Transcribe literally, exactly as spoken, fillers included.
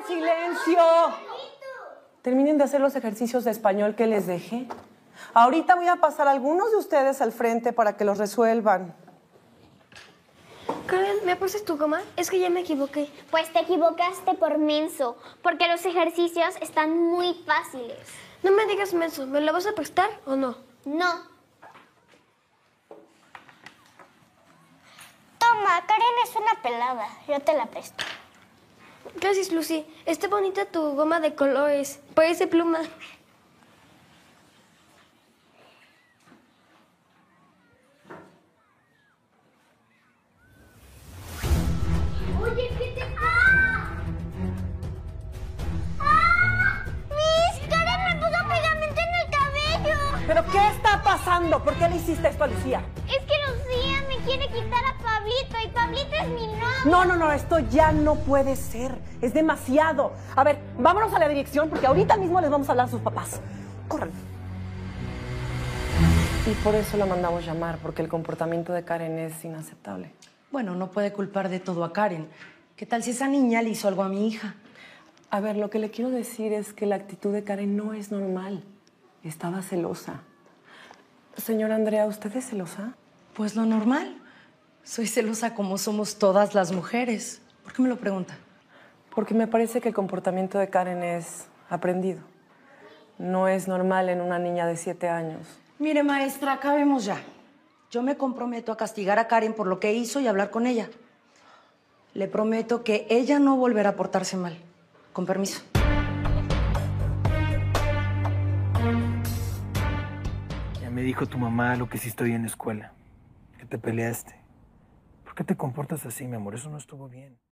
silencio! Terminen de hacer los ejercicios de español que les dejé. Ahorita voy a pasar a algunos de ustedes al frente para que los resuelvan. Karen, ¿me pasas tu goma? Es que ya me equivoqué. Pues te equivocaste por menso, porque los ejercicios están muy fáciles. No me digas menso, ¿me lo vas a prestar o no? No. Toma, Karen es una pelada. Yo te la presto. Gracias, Lucy. Está bonita tu goma de colores. Parece pluma. Oye, ¿qué te... ¡Ah! ¡Ah! ¡Miss! ¡Karen me puso pegamento en el cabello! ¿Pero qué está pasando? ¿Por qué le hiciste esto a Lucía? Es que Lucía me quiere quitar a Pablito y Pablito es mi novio. No, no, no, esto ya no puede ser. Es demasiado. A ver, vámonos a la dirección porque ahorita mismo les vamos a hablar a sus papás. Corran. Y por eso la mandamos llamar, porque el comportamiento de Karen es inaceptable. Bueno, no puede culpar de todo a Karen. ¿Qué tal si esa niña le hizo algo a mi hija? A ver, lo que le quiero decir es que la actitud de Karen no es normal. Estaba celosa. Señora Andrea, ¿usted es celosa? Pues lo normal. Soy celosa como somos todas las mujeres. ¿Por qué me lo pregunta? Porque me parece que el comportamiento de Karen es aprendido. No es normal en una niña de siete años. Mire, maestra, acabemos ya. Yo me comprometo a castigar a Karen por lo que hizo y hablar con ella. Le prometo que ella no volverá a portarse mal. Con permiso. Ya me dijo tu mamá lo que hiciste hoy en la escuela. Que te peleaste. ¿Por qué te comportas así, mi amor? Eso no estuvo bien.